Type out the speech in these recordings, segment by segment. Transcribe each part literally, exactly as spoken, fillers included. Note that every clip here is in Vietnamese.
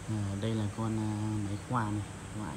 À, đây là con uh, máy khoan này loại.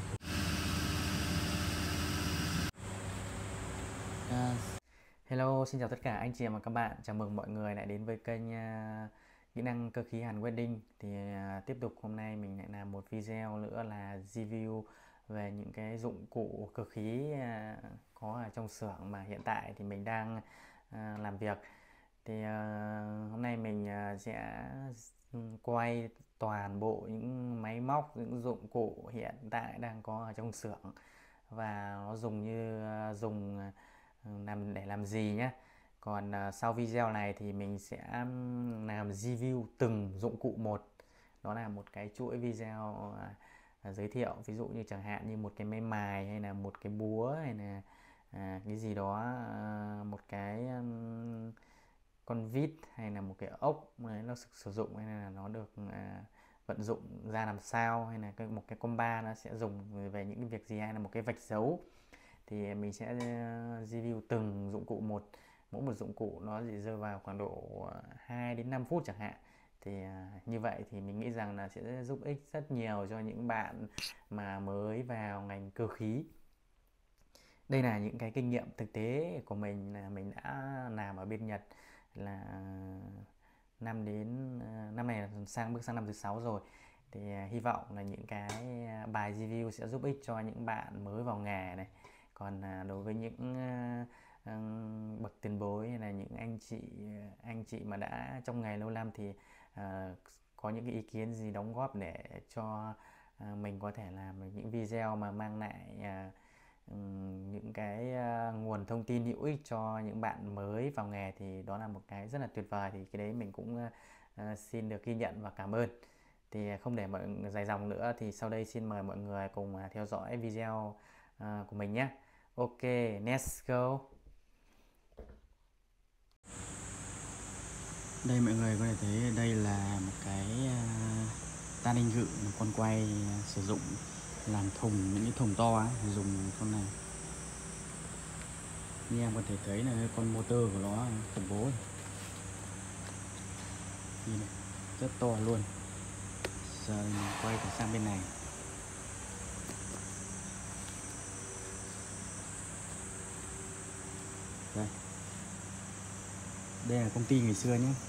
Uh, Hello, xin chào tất cả anh chị và các bạn. Chào mừng mọi người lại đến với kênh uh, kỹ năng cơ khí Hàn Welding. Thì uh, tiếp tục hôm nay mình lại làm một video nữa là review về những cái dụng cụ cơ khí uh, có ở trong xưởng mà hiện tại thì mình đang uh, làm việc. Thì uh, hôm nay mình uh, sẽ quay toàn bộ những máy móc, những dụng cụ hiện tại đang có ở trong xưởng và nó dùng như uh, dùng uh, làm để làm gì nhé. Còn uh, sau video này thì mình sẽ làm review từng dụng cụ một. Đó là một cái chuỗi video uh, giới thiệu, ví dụ như chẳng hạn như một cái máy mài hay là một cái búa hay là uh, cái gì đó, uh, một cái um, con vít hay là một cái ốc ấy, nó sử dụng hay là nó được à, vận dụng ra làm sao, hay là cái, một cái comba nó sẽ dùng về những cái việc gì, hay là một cái vạch dấu. Thì mình sẽ review từng dụng cụ một. Mỗi một dụng cụ nó chỉ rơi vào khoảng độ hai đến năm phút chẳng hạn. Thì uh, như vậy thì mình nghĩ rằng là sẽ giúp ích rất nhiều cho những bạn mà mới vào ngành cơ khí. Đây là những cái kinh nghiệm thực tế của mình, là mình đã làm ở bên Nhật là năm đến năm này là sang bước sang năm thứ sáu rồi. Thì hy vọng là những cái bài review sẽ giúp ích cho những bạn mới vào nghề này. Còn đối với những uh, bậc tiền bối hay là những anh chị anh chị mà đã trong nghề lâu năm thì uh, có những cái ý kiến gì đóng góp để cho uh, mình có thể làm những video mà mang lại uh, những cái nguồn thông tin hữu ích cho những bạn mới vào nghề, thì đó là một cái rất là tuyệt vời. Thì cái đấy mình cũng uh, xin được ghi nhận và cảm ơn. Thì không để mọi người dài dòng nữa thì sau đây xin mời mọi người cùng theo dõi video uh, của mình nhé. Ok, let's go. Đây mọi người có thể thấy đây là một cái uh, ta ninh gự, một con quay uh, sử dụng làm thùng, những cái thùng to ấy, dùng con này. Như em có thể thấy là con motor của nó khủng bố này. Nhìn này, rất to luôn. Giờ mình quay thử sang bên này. Đây, đây là công ty ngày xưa nhé.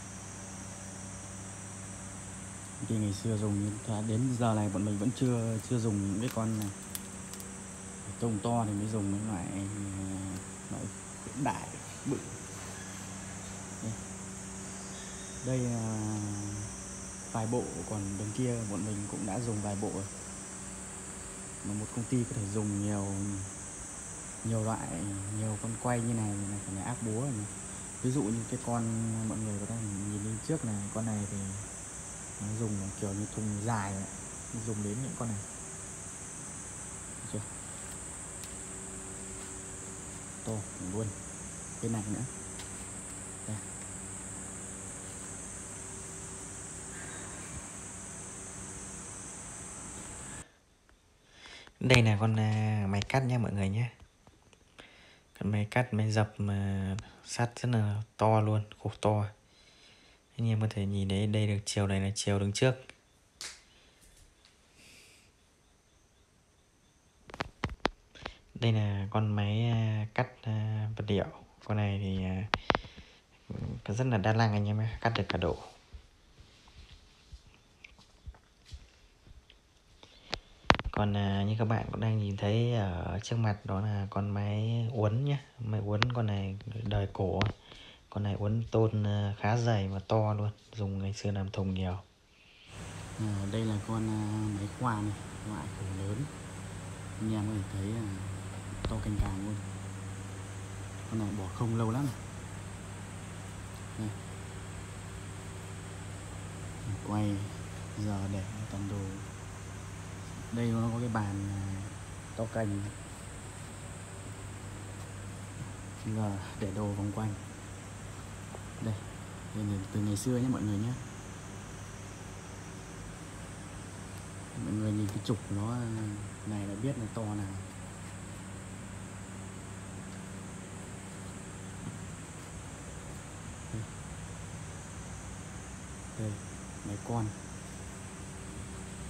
Công ty ngày xưa dùng, đến giờ này bọn mình vẫn chưa chưa dùng những cái con này. Thùng to thì mới dùng mấy loại loại hiện đại bự. Đây, đây là vài bộ, còn bên kia bọn mình cũng đã dùng vài bộ rồi. Mà một công ty có thể dùng nhiều nhiều loại, nhiều con quay như này là phải là áp búa này. Ví dụ như cái con mọi người có thể nhìn lên trước này, con này thì nó dùng kiểu như thùng dài ấy. Dùng đến những con này. Được chưa? To luôn. Bên này nữa. Đây. Đây là con máy cắt nha mọi người nhé. Con máy cắt, máy dập mà sắt rất là to luôn, cục to. Anh em có thể nhìn thấy đây được chiều này là chiều đứng trước. Đây là con máy cắt vật liệu. Con này thì rất là đa năng anh em, cắt được cả độ. Còn như các bạn cũng đang nhìn thấy ở trước mặt đó là con máy uốn nhé. Máy uốn con này đời cổ. Con này uốn tôn khá dày và to luôn, dùng ngày xưa làm thùng nhiều. À, đây là con máy khoan này, loại khổ lớn. Anh em có thể thấy là to cành càng luôn. Con này bỏ không lâu lắm. Đây. Quay giờ để toàn đồ. Đây nó có cái bàn to cành, giờ để đồ vòng quanh. Đây, đây là từ ngày xưa nhé mọi người nhé. Mọi người nhìn cái trục của nó này là biết là to nào. Đây, đây máy con.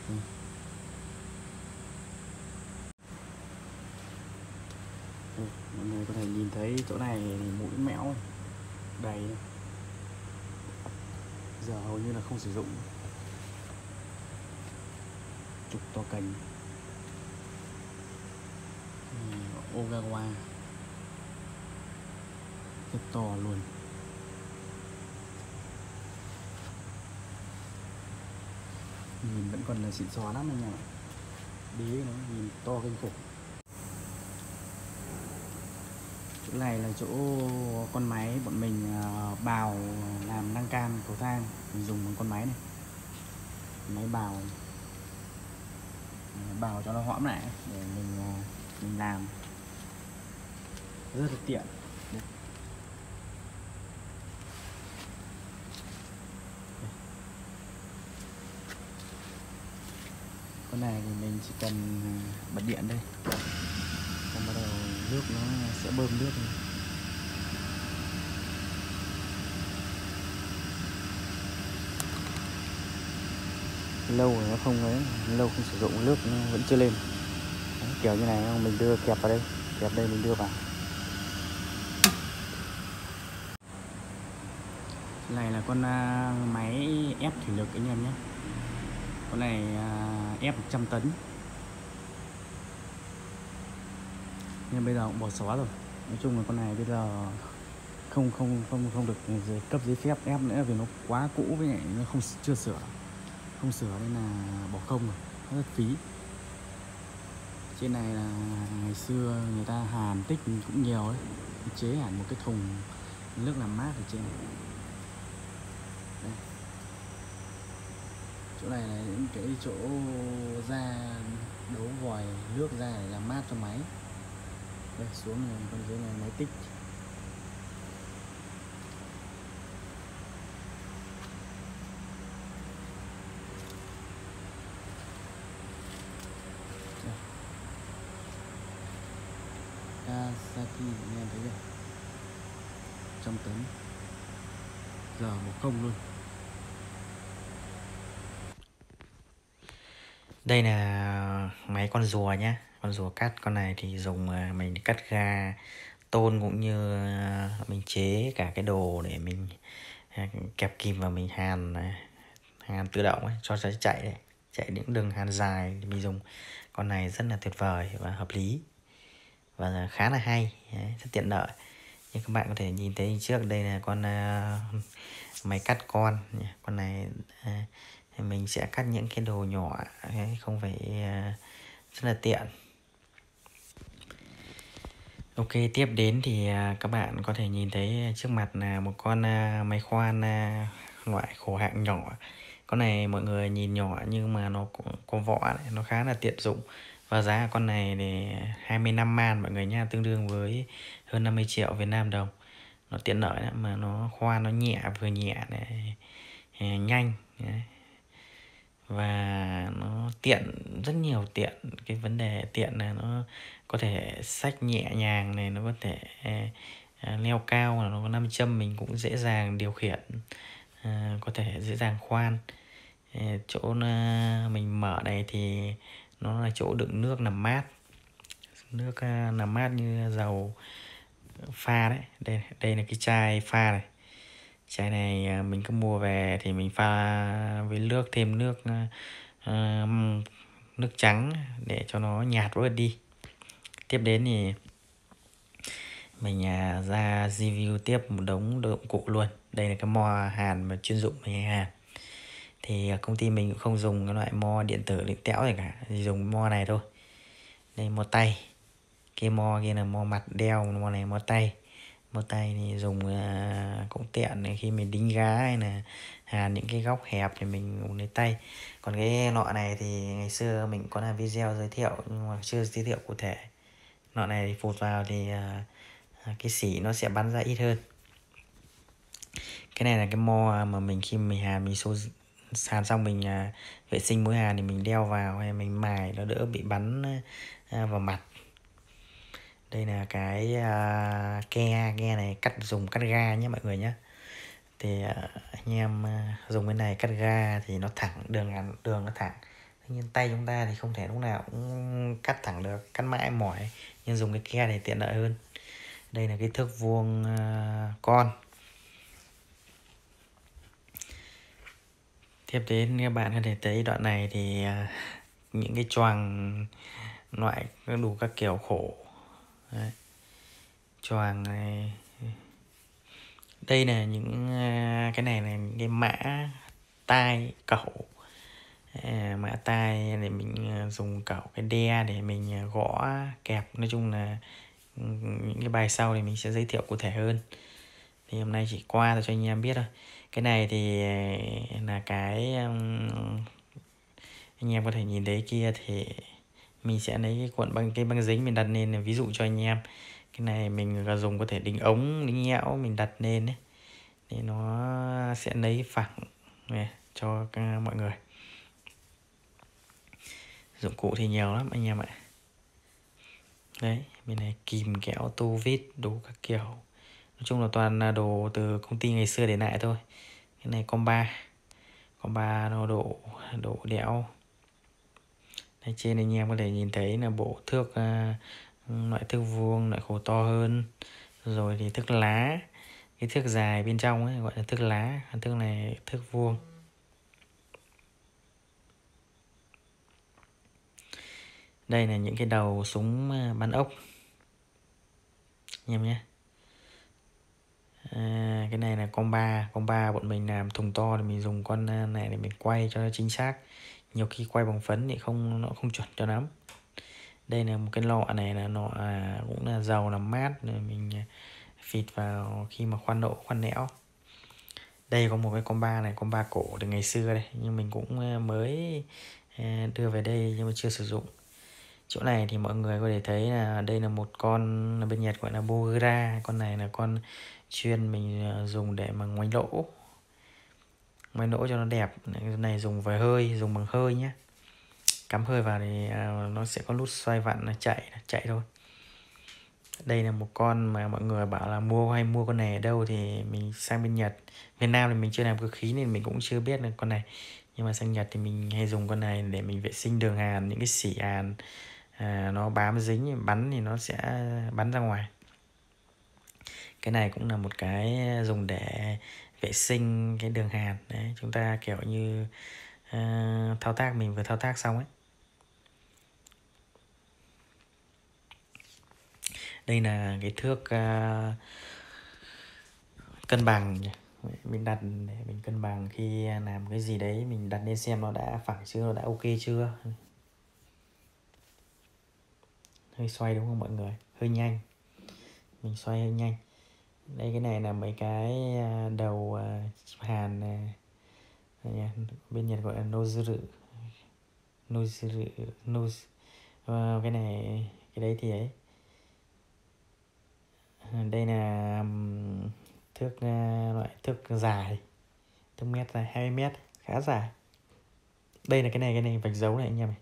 Đây. Đây, mọi người có thể nhìn thấy chỗ này thì mũi mẽo đầy, giờ hầu như là không sử dụng. Trục to cành Ogawa rất to luôn. Nhìn vẫn còn là xịn xò lắm anh ạ. Đế nó nhìn to kinh khủng. Chỗ này là chỗ con máy bọn mình bào làm lan can cầu thang, mình dùng một con máy này, máy bào bào cho nó hõm lại để mình mình làm rất là tiện. Đây. Con này thì mình chỉ cần bật điện đây, xong bắt đầu nước nó sẽ bơm nước này. Lâu rồi nó không ấy, lâu không sử dụng nước nó vẫn chưa lên. Đấy, kiểu như này mình đưa kẹp vào đây, kẹp đây mình đưa vào. Cái này là con máy ép thủy lực anh em nhé. Con này ép một trăm tấn. Nhưng bây giờ cũng bỏ xóa rồi. Nói chung là con này bây giờ không không không không được cấp giấy phép ép nữa vì nó quá cũ, với lại nó không chưa sửa. Không sửa nên là bỏ không rồi, rất phí. Trên này là ngày xưa người ta hàn tích cũng nhiều đấy, chế hẳn một cái thùng nước làm mát ở trên này. Đây. Chỗ này là những cái chỗ ra đấu vòi nước ra để làm mát cho máy. Đây, xuống này con dưới này máy tích. Kawasaki anh em thấy chưa? Trăm tấn. Giờ một công luôn. Đây là máy con rùa nhá, con rùa cắt. Con này thì dùng mình để cắt ga tôn, cũng như mình chế cả cái đồ để mình kẹp kìm và mình hàn hàn tự động ấy, cho nó chạy đấy, chạy những đường hàn dài thì mình dùng con này rất là tuyệt vời và hợp lý và khá là hay, rất tiện lợi. Như các bạn có thể nhìn thấy trước đây là con uh, máy cắt con. Con này uh, mình sẽ cắt những cái đồ nhỏ, không phải uh, rất là tiện. Ok, tiếp đến thì uh, các bạn có thể nhìn thấy trước mặt là một con uh, máy khoan uh, loại khổ hạng nhỏ. Con này mọi người nhìn nhỏ nhưng mà nó có, có vỏ này, nó khá là tiện dụng. Và giá con này để hai mươi lăm man mọi người nha, tương đương với hơn năm mươi triệu Việt Nam đồng. Nó tiện lợi lắm, mà nó khoan nó nhẹ, vừa nhẹ này, nhanh đấy. Và nó tiện, rất nhiều tiện. Cái vấn đề tiện là nó có thể xách nhẹ nhàng này, nó có thể uh, leo cao, là nó có nam châm mình cũng dễ dàng điều khiển, uh, có thể dễ dàng khoan. uh, Chỗ uh, mình mở này thì nó là chỗ đựng nước làm mát. Nước uh, làm mát như dầu pha đấy. Đây, đây là cái chai pha này. Chai này mình cứ mua về thì mình pha với nước, thêm nước uh, nước trắng để cho nó nhạt bớt đi. Tiếp đến thì mình uh, ra review tiếp một đống dụng cụ luôn. Đây là cái mo hàn mà chuyên dụng mình hàn. Thì công ty mình cũng không dùng cái loại mo điện tử điện tẽo gì cả, thì dùng mo này thôi. Đây mo tay, cái mo kia là mo mặt đeo, mo này mo tay. Mo tay thì dùng uh, cũng tiện này, khi mình đính gá hay là hàn những cái góc hẹp thì mình dùng lấy tay. Còn cái nọ này thì ngày xưa mình có làm video giới thiệu nhưng mà chưa giới thiệu cụ thể. Nọ này thì phụt vào thì uh, cái xỉ nó sẽ bắn ra ít hơn. Cái này là cái mo mà mình khi mình hàn, mình xô hàn xong mình uh, vệ sinh mũi hàn thì mình đeo vào hay mình mài nó đỡ bị bắn uh, vào mặt. Đây là cái uh, ke, ke này cắt dùng cắt ga nhé mọi người nhé. Thì uh, anh em uh, dùng cái này cắt ga thì nó thẳng, đường đường nó thẳng, nhưng tay chúng ta thì không thể lúc nào cũng cắt thẳng được, cắt mãi mỏi, nhưng dùng cái ke để tiện lợi hơn. Đây là cái thước vuông uh, con. Tiếp đến các bạn có thể thấy đoạn này thì uh, những cái choàng loại đủ các kiểu khổ. Đấy. Choàng này, đây là những uh, cái này là những cái mã tai cẩu. À, mã tai để mình uh, dùng cẩu cái đe để mình uh, gõ kẹp. Nói chung là những cái bài sau thì mình sẽ giới thiệu cụ thể hơn, thì hôm nay chỉ qua cho anh em biết thôi. Cái này thì là cái um, anh em có thể nhìn thấy kia, thì mình sẽ lấy cái cuộn băng cái băng dính mình đặt lên, ví dụ cho anh em. Cái này mình dùng có thể đính ống đính nhẽo mình đặt lên đấy, thì nó sẽ lấy phẳng này cho các mọi người. Dụng cụ thì nhiều lắm anh em ạ. Đấy, bên này kìm kéo tô vít đủ các kiểu, nói chung là toàn là đồ từ công ty ngày xưa để lại thôi. Cái này comba comba nó độ độ đẽo. Đây, trên anh em có thể nhìn thấy là bộ thước uh, loại thước vuông, loại khổ to hơn, rồi thì thước lá, cái thước dài bên trong ấy gọi là thước lá, thước này thước vuông. Đây là những cái đầu súng bắn ốc anh em nhé. À, cái này là comba comba bọn mình làm thùng to thì mình dùng con này để mình quay cho nó chính xác. Nhiều khi quay bằng phấn thì không nó không chuẩn cho lắm. Đây là một cái lọ này là nọ à, cũng là dầu làm mát rồi mình phịt vào khi mà khoan độ khoan nẽo. Đây có một cái comba này, comba cổ từ ngày xưa đây, nhưng mình cũng mới đưa về đây nhưng mà chưa sử dụng. Chỗ này thì mọi người có thể thấy là đây là một con bên Nhật gọi là Bogura. Con này là con chuyên mình dùng để mà ngoáy lỗ ngoáy lỗ cho nó đẹp. Cái này dùng với hơi, dùng bằng hơi nhé. Cắm hơi vào thì nó sẽ có nút xoay vặn nó chạy chạy thôi. Đây là một con mà mọi người bảo là mua hay mua con này ở đâu, thì mình sang bên Nhật. Việt Nam thì mình chưa làm cơ khí nên mình cũng chưa biết là con này, nhưng mà sang Nhật thì mình hay dùng con này để mình vệ sinh đường hàn, những cái xỉ hàn à, nó bám dính bắn thì nó sẽ bắn ra ngoài. Cái này cũng là một cái dùng để vệ sinh cái đường hàn đấy, chúng ta kiểu như uh, thao tác mình vừa thao tác xong ấy. Đây là cái thước uh, cân bằng, mình đặt để mình cân bằng khi làm cái gì đấy, mình đặt lên xem nó đã phẳng chưa, nó đã ok chưa. Hơi xoay đúng không mọi người, hơi nhanh, mình xoay hơi nhanh. Đây cái này là mấy cái đầu uh, hàn uh, bên Nhật gọi là nozu nozu nozu uh, cái này cái đấy thì ấy. Đây là um, thước uh, loại thước dài, thước mét dài hai mươi mét, khá dài. Đây là cái này cái này vạch dấu này anh em này.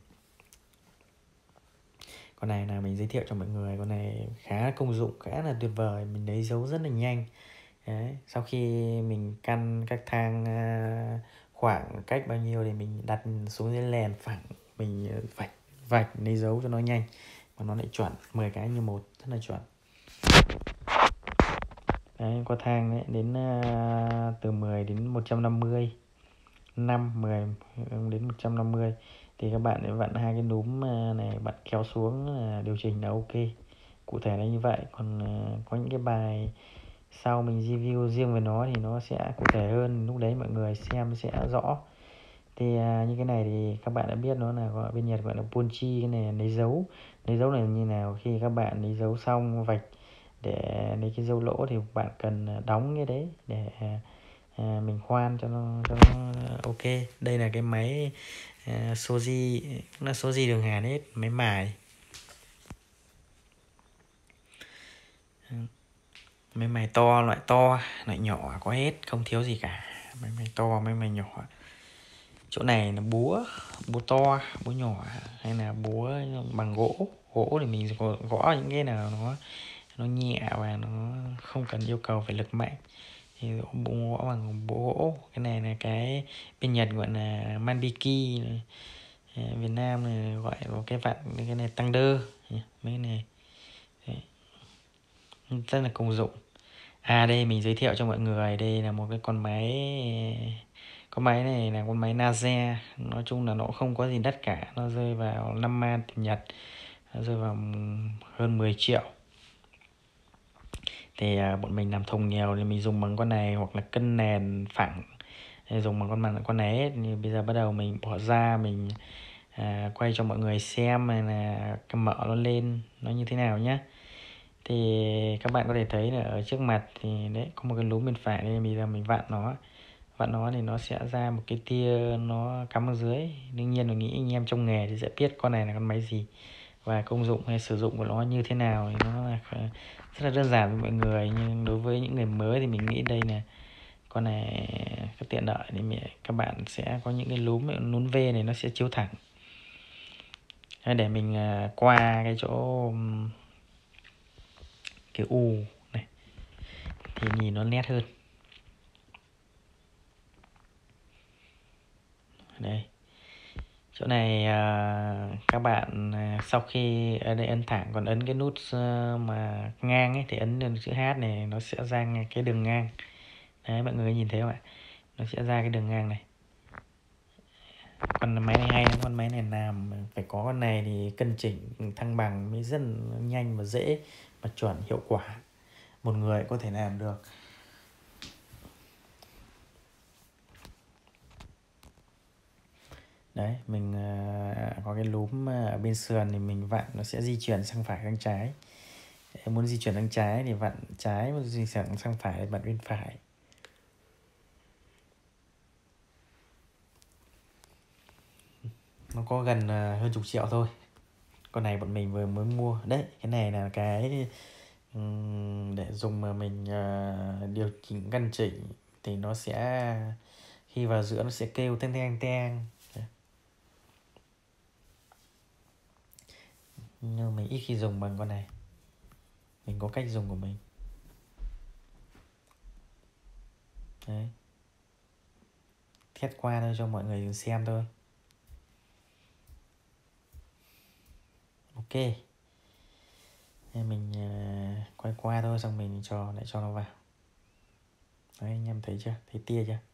Con này là mình giới thiệu cho mọi người, con này khá công dụng, khá là tuyệt vời, mình lấy dấu rất là nhanh. Đấy, sau khi mình căn các thang uh, khoảng cách bao nhiêu thì mình đặt xuống dưới lèn phẳng, mình vạch vạch lấy dấu cho nó nhanh và nó lại chuẩn, mười cái như một, rất là chuẩn. Đấy, có thang đấy, đến uh, từ mười đến một trăm năm mươi, năm, mười đến một trăm năm mươi thì các bạn để vặn hai cái núm này, bạn kéo xuống điều chỉnh là ok. Cụ thể là như vậy. Còn uh, có những cái bài sau mình review riêng về nó thì nó sẽ cụ thể hơn, lúc đấy mọi người xem sẽ rõ. Thì uh, như cái này thì các bạn đã biết nó là gọi bên Nhật gọi là punchi. Cái này là lấy dấu, lấy dấu này như nào, khi các bạn lấy dấu xong vạch để lấy cái dấu lỗ thì bạn cần đóng cái đấy để à, mình khoan cho nó cho nó ok. Đây là cái máy à, Soji, cũng là Soji đường hàn hết, máy mài, máy mài to, loại to loại nhỏ có hết, không thiếu gì cả. Máy mài to, máy mài nhỏ. Chỗ này là búa, búa to, búa nhỏ, hay là búa bằng gỗ. Gỗ thì mình gõ những cái nào nó nó nhẹ và nó không cần yêu cầu phải lực mạnh thì búa gõ bằng búa gỗ. Cái này là cái bên Nhật gọi là manbiki này. Việt Nam này gọi một cái vặn cái này tăng đơ, mấy cái này đấy, rất là công dụng. À đây mình giới thiệu cho mọi người, đây là một cái con máy, con máy này là con máy Naze, nói chung là nó không có gì đắt cả, nó rơi vào năm man tiền Nhật, nó rơi vào hơn mười triệu. Thì à, bọn mình làm thùng nhiều thì mình dùng bằng con này, hoặc là cân nền phẳng thì dùng bằng con bằng con này hết. Thì bây giờ bắt đầu mình bỏ ra mình à, quay cho mọi người xem này là cái mở nó lên nó như thế nào nhé. Thì các bạn có thể thấy là ở trước mặt thì đấy có một cái núm bên phải đây, bây giờ mình vặn nó vặn nó thì nó sẽ ra một cái tia nó cắm ở dưới. Đương nhiên là nghĩ anh em trong nghề thì sẽ biết con này là con máy gì và công dụng hay sử dụng của nó như thế nào. Thì nó là rất là đơn giản với mọi người, nhưng đối với những người mới thì mình nghĩ đây là con này cái tiện lợi thì các bạn sẽ có những cái núm núm V này nó sẽ chiếu thẳng. Để mình qua cái chỗ cái u này thì nhìn nó nét hơn. Đây chỗ này à, các bạn à, sau khi ở đây ấn thẳng, còn ấn cái nút uh, mà ngang ấy thì ấn lên chữ H này nó sẽ ra cái đường ngang. Đấy mọi người nhìn thấy không ạ, nó sẽ ra cái đường ngang này. Con máy này hay lắm, con máy này làm phải có con này thì cân chỉnh thăng bằng mới rất nhanh và dễ và chuẩn hiệu quả, một người có thể làm được. Đấy mình uh, có cái núm ở bên sườn thì mình vặn nó sẽ di chuyển sang phải sang trái. Em muốn di chuyển sang trái thì vặn trái, muốn di chuyển sang phải thì vặn bên phải. Nó có gần uh, hơn chục triệu thôi. Con này bọn mình vừa mới mua. Đấy cái này là cái um, để dùng mà mình uh, điều chỉnh căn chỉnh thì nó sẽ khi vào giữa nó sẽ kêu teng teng teng. Nhưng mình ít khi dùng bằng con này, mình có cách dùng của mình. Đấy test qua thôi cho mọi người xem thôi. Ok nên mình uh, quay qua thôi, xong mình cho lại cho nó vào. Đấy anh em thấy chưa, thấy tia chưa,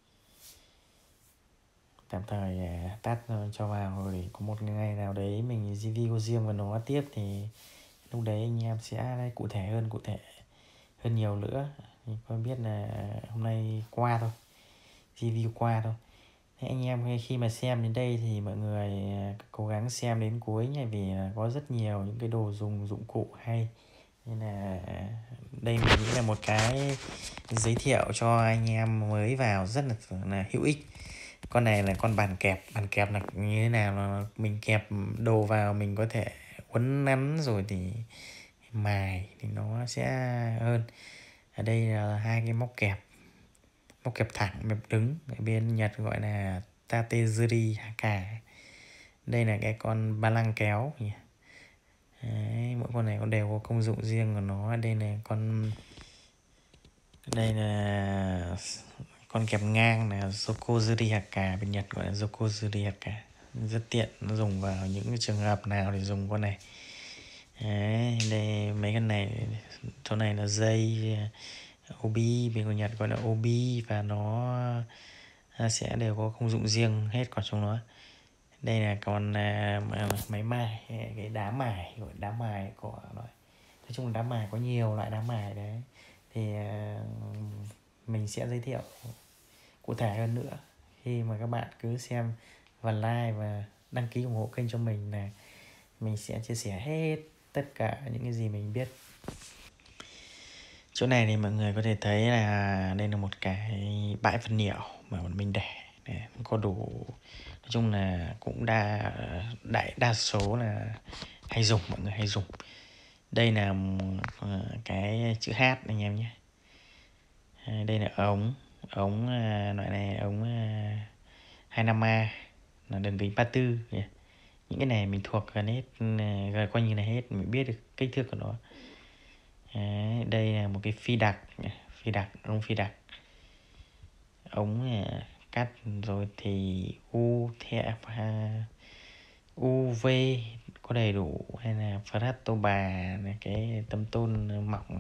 tạm thời uh, tắt cho vào để có một ngày nào đấy mình review riêng và nó tiếp thì lúc đấy anh em sẽ cụ thể hơn, cụ thể hơn nhiều nữa. Mình không biết là hôm nay qua thôi, review qua thôi. Thế anh em khi mà xem đến đây thì mọi người cố gắng xem đến cuối nhé, vì có rất nhiều những cái đồ dùng dụng cụ hay, nên là đây mình nghĩ là một cái giới thiệu cho anh em mới vào rất là, là hữu ích. Con này là con bàn kẹp, bàn kẹp là như thế nào, là mình kẹp đồ vào mình có thể uốn nắn rồi thì mài thì nó sẽ hơn. Ở đây là hai cái móc kẹp, móc kẹp thẳng móc đứng, ở bên Nhật gọi là Tatezuri Haka. Đây là cái con ba lăng kéo. Đấy, mỗi con này có đều có công dụng riêng của nó. Đây là con đây là con kẹp ngang là Zokozuri Haka, bên Nhật gọi là Zokozuri Haka, rất tiện, nó dùng vào những trường hợp nào thì dùng con này. Đấy, đây mấy con này, chỗ này là dây obi, bên của Nhật gọi là obi, và nó sẽ đều có công dụng riêng hết của chúng nó. Đây là con uh, máy mài, cái đá mài, gọi đá mài của nó. Nói chung là đá mài có nhiều loại đá mài đấy, thì uh, mình sẽ giới thiệu cụ thể hơn nữa khi mà các bạn cứ xem và like và đăng ký ủng hộ kênh cho mình, là mình sẽ chia sẻ hết tất cả những cái gì mình biết. Chỗ này thì mọi người có thể thấy là đây là một cái bãi vật liệu mà bọn mình để, để có đủ, nói chung là cũng đa đại đa số là hay dùng, mọi người hay dùng. Đây là cái chữ H anh em nhé. Đây là ống ống loại này ống hai mươi lăm A là đơn vị ba tư. Những cái này mình thuộc gần hết, gần coi như là hết, mình biết được kích thước của nó. Đấy, đây là một cái phi đặc, phi đặc, ống phi đặc, ống cắt rồi thì u theo u vê có đầy đủ, hay là Fratoba là cái tấm tôn mỏng.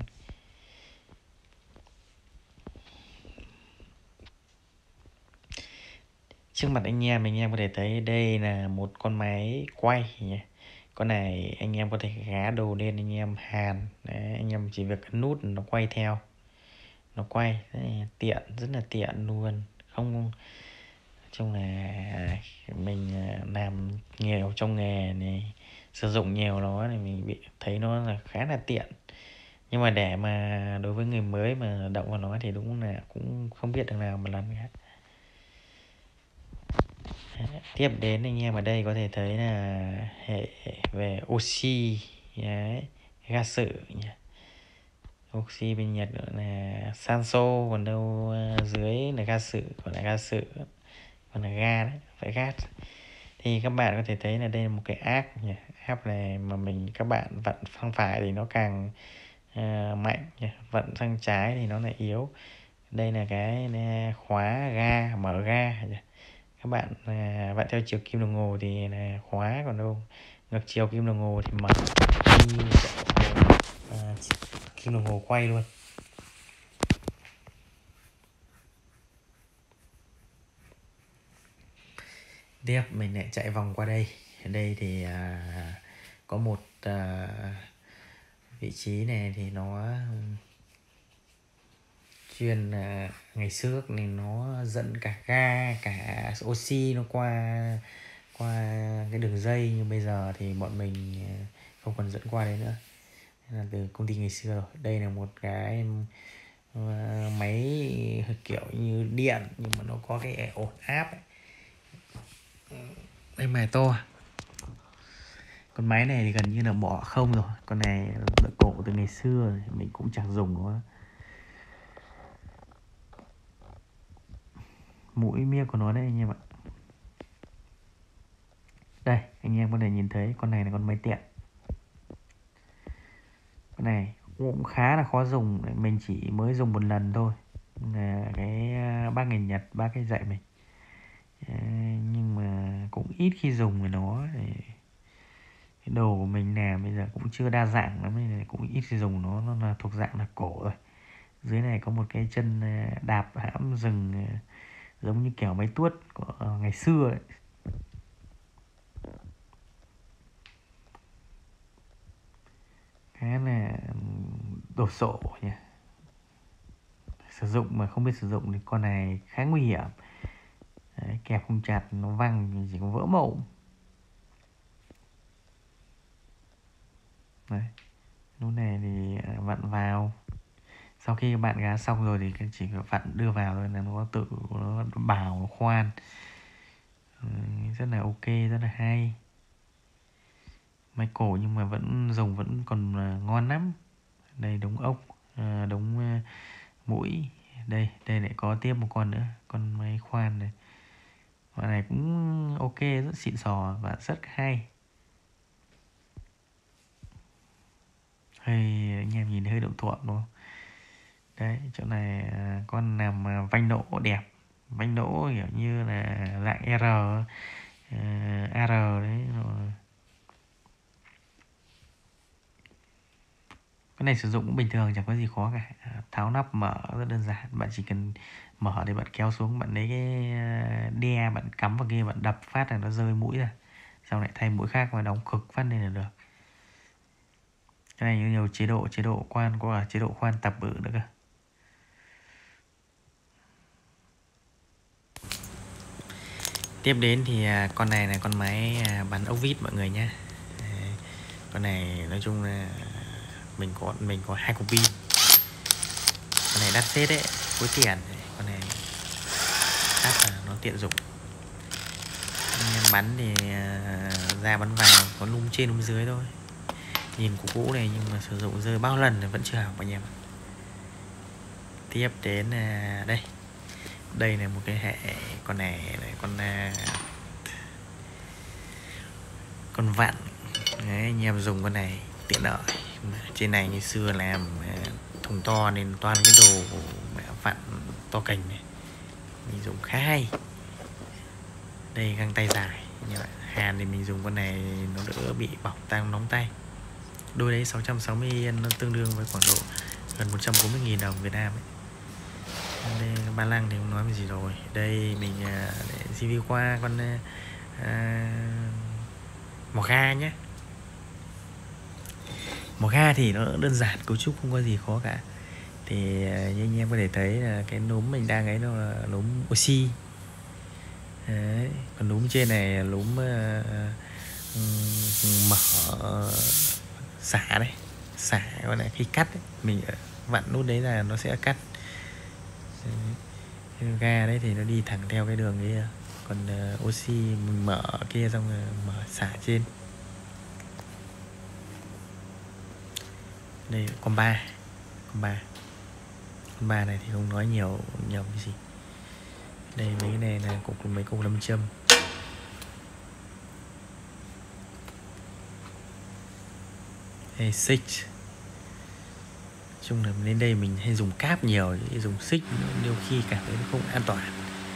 Trước mặt anh em, anh em có thể thấy đây là một con máy quay nhé. Con này anh em có thể gá đồ lên, anh em hàn. Đấy, anh em chỉ việc ấn nút nó quay theo. Nó quay, đấy, tiện, rất là tiện luôn. Không, chung là mình làm nhiều trong nghề này, sử dụng nhiều nó thì mình bị thấy nó là khá là tiện. Nhưng mà để mà đối với người mới mà động vào nó thì đúng là cũng không biết được nào mà làm cả. Tiếp đến anh em ở đây có thể thấy là hệ về oxy đấy, ga sự nhỉ. Oxy bên Nhật gọi là sanso, còn đâu dưới là ga sự, gọi là ga sự, còn là ga đấy, phải gas. Thì các bạn có thể thấy là đây là một cái app nhỉ. App này mà mình các bạn vặn sang phải thì nó càng uh, mạnh nhỉ. Vặn sang trái thì nó lại yếu. Đây là cái khóa ga, mở ga nhỉ. Các bạn à, vặn theo chiều kim đồng hồ thì là khóa, còn đâu ngược chiều kim đồng hồ thì mở, như à, kim đồng hồ quay luôn. Tiếp mình lại chạy vòng qua đây. Ở đây thì à, có một à, vị trí này thì nó chuyên à, ngày trước thì nó dẫn cả ga cả oxy nó qua qua cái đường dây, nhưng bây giờ thì bọn mình không còn dẫn qua đấy nữa, là từ công ty ngày xưa rồi. Đây là một cái uh, máy kiểu như điện nhưng mà nó có cái ổn áp ấy. Đây mài to. Con máy này thì gần như là bỏ không rồi. Con này là cổ từ ngày xưa rồi, mình cũng chẳng dùng nó. Mũi miệng của nó đấy anh em ạ. Đây anh em có thể nhìn thấy con này là con máy tiện. Con này cũng khá là khó dùng, mình chỉ mới dùng một lần thôi, là cái bác người Nhật bác ấy dạy mình. Nhưng mà cũng ít khi dùng với nó. Cái đồ của mình làm bây giờ cũng chưa đa dạng lắm nên cũng ít khi dùng nó. Nó là thuộc dạng là cổ rồi. Dưới này có một cái chân đạp hãm dừng giống như kiểu máy tuốt của ngày xưa ấy. Khá là đồ sộ nhỉ. Sử dụng mà không biết sử dụng thì con này khá nguy hiểm. Đấy, kẹp không chặt nó văng chỉ có vỡ mộng. Đấy, lúc này thì vặn vào. Sau khi bạn gá xong rồi thì chỉ vặn đưa vào thôi là nó tự nó bảo nó khoan. Ừ, rất là ok, rất là hay. Máy cổ nhưng mà vẫn dùng vẫn còn ngon lắm. Đây đống ốc, đống mũi. Đây, đây lại có tiếp một con nữa, con máy khoan này. Con này cũng ok, rất xịn sò và rất hay. Hơi anh em nhìn hơi độ thuận đúng không? Đấy, chỗ này con làm vanh nỗ đẹp. Vanh nỗ kiểu như là dạng R, uh, a rờ đấy rồi. Cái này sử dụng cũng bình thường, chẳng có gì khó cả. Tháo nắp mở rất đơn giản. Bạn chỉ cần mở thì bạn kéo xuống, bạn lấy cái đe bạn cắm vào kia, bạn đập phát là nó rơi mũi ra. Sau lại thay mũi khác và đóng cực phát lên là được. Cái này nhiều chế độ, chế độ khoan, có cả chế độ khoan tập bự nữa cơ. Tiếp đến thì con này là con máy bắn ốc vít mọi người nhé. Con này nói chung là mình có mình có hai cục pin. Con này đắt phết đấy, phối tiền. Con này đắt là nó tiện dụng. Bắn thì ra bắn vào có lung trên lung dưới thôi. Nhìn cũ cũ này nhưng mà sử dụng rơi bao lần thì vẫn chưa hỏng anh em. Tiếp đến đây. Đây là một cái hệ, con này là con con vặn. Đấy, anh em dùng con này tiện lợi. Trên này ngày xưa làm thùng to nên toàn cái đồ vặn to cành này, mình dùng khá hay. Đây găng tay dài, như vậy. Hàn thì mình dùng con này nó đỡ bị bỏng tăng nóng tay. Đôi đấy sáu trăm sáu mươi yên nó tương đương với khoảng độ gần một trăm bốn mươi nghìn đồng Việt Nam ấy. Đây, ba lăng thì không nói gì rồi. Đây mình để review qua con à, mỏ ga nhé. Mỏ ga thì nó đơn giản, cấu trúc không có gì khó cả. Thì như anh em có thể thấy là cái núm mình đang ấy nó là núm oxy. Đấy. Còn núm trên này là núm uh, mở xả đấy, xả gọi là khi cắt ấy, mình vặn nút đấy là nó sẽ cắt. Cái ga đấy thì nó đi thẳng theo cái đường kia, còn uh, oxy mình mở kia xong rồi mở xả trên. Đây con ba, con ba, con ba này thì không nói nhiều nhiều cái gì. Đây mấy cái này là cục mấy cục nam châm. Đây xích. Chung là đến đây mình hay dùng cáp nhiều, dùng xích nhiều khi cảm thấy nó không an toàn.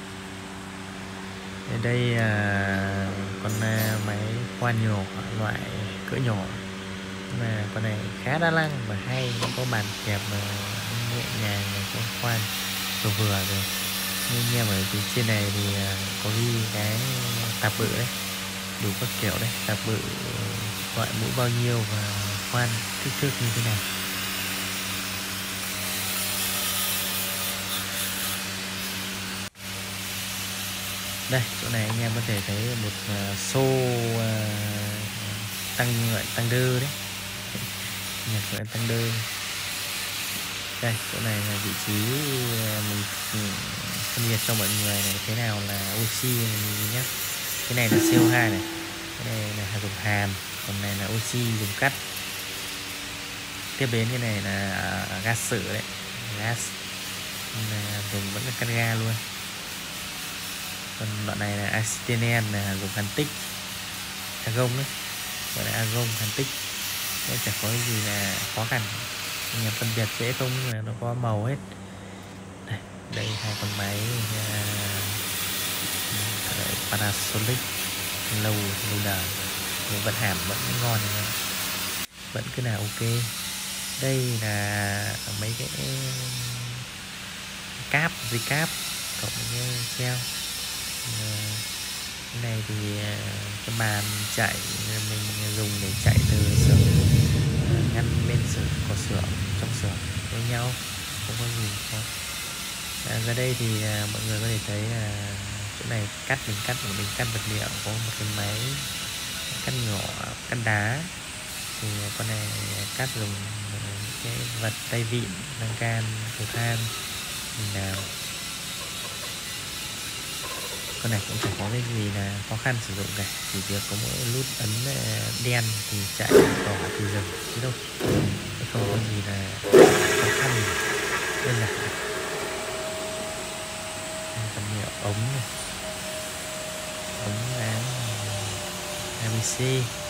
Ở đây à, con à, máy khoan nhỏ loại cỡ nhỏ, mà con này khá đa năng và hay, nó có bàn kẹp và nhẹ nhàng, có khoan vừa vừa rồi. Như anh em ở phía trên này thì à, có ghi cái tạp bự đấy, đủ các kiểu đấy, tạp bự loại mũi bao nhiêu và khoan kích thước như thế nào. Đây chỗ này anh em có thể thấy một uh, xô uh, tăng tăng đơ đấy, nhạc gọi tăng đơ. Đây chỗ này là vị trí mình phân biệt cho mọi người này, thế nào là oxy này nhé. Cái này là xê o hai này, cái này là dùng hàn, còn này là oxy dùng cắt. Tiếp đến cái này là gas sự đấy, gas là dùng vẫn là cắt ga luôn. Còn đoạn này là acetylene là dùng hàn tích, argon đấy, gọi là argon hàn tích. Nó chẳng có gì là khó khăn, anh em phân biệt dễ không, là nó có màu hết. Đây, đây hai con máy uh, Panasonic lâu lâu đời, nhưng vẫn hàm vẫn ngon, vẫn cứ nào ok. Đây là mấy cái cáp, dây cáp cộng với treo. Cái này thì cái bàn chạy mình dùng để chạy từ xưởng ngăn bên xưởng có xưởng trong xưởng với nhau, không có gì khó. À, ra đây thì à, mọi người có thể thấy là chỗ này cắt mình cắt mình cắt vật liệu, có một cái máy cắt nhỏ, cắt đá. Thì con này cắt dùng cái vật tay vịn, lan can, cầu thang mình làm. Con này cũng chẳng có cái gì là khó khăn sử dụng cả, chỉ việc có mỗi nút ấn đen thì chạy, đỏ thì dừng chứ đâu, không có gì là khó khăn, đơn giản. Phần liệu ống này, ống ám a bê xê.